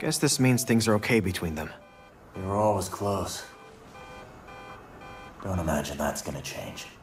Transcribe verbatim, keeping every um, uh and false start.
Guess this means things are okay between them. We were always close. Don't imagine that's gonna change.